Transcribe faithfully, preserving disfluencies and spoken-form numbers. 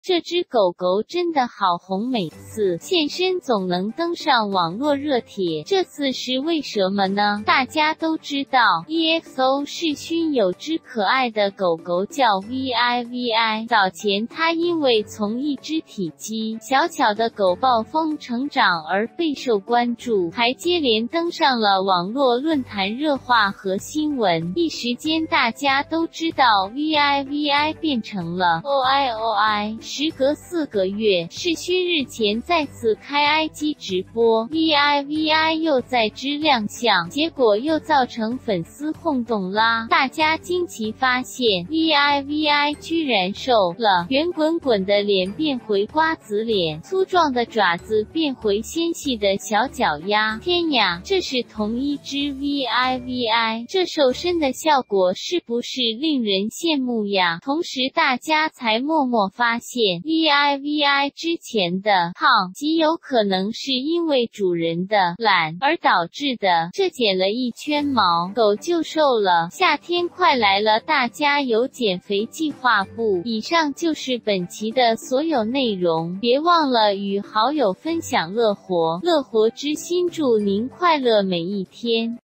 这只狗狗真的好红，每次现身总能登上网络热帖，这次是为什么呢？大家都知道 E X O 视讯有只可爱的狗狗叫 V I V I， 早前它因为从一只体积小巧的狗暴风成长而备受关注，还接连登上了网络论坛热话和新闻，一时间大家都知道 V I V I 变成了 O I O I。时隔四个月，视讯日前再次开 I G 直播 ，V I V I 又再之亮相，结果又造成粉丝轰动啦！大家惊奇发现 ，V I V I 居然瘦了，圆滚滚的脸变回瓜子脸，粗壮的爪子变回纤细的小脚丫。天呀，这是同一只 V I V I， 这瘦身的效果是不是令人羡慕呀？同时，大家才默默发现。V I V I 之前的胖极有可能是因为主人的懒而导致的，这减了一圈毛，狗就瘦了。夏天快来了，大家有减肥计划不？以上就是本期的所有内容，别忘了与好友分享乐活，乐活之心祝您快乐每一天。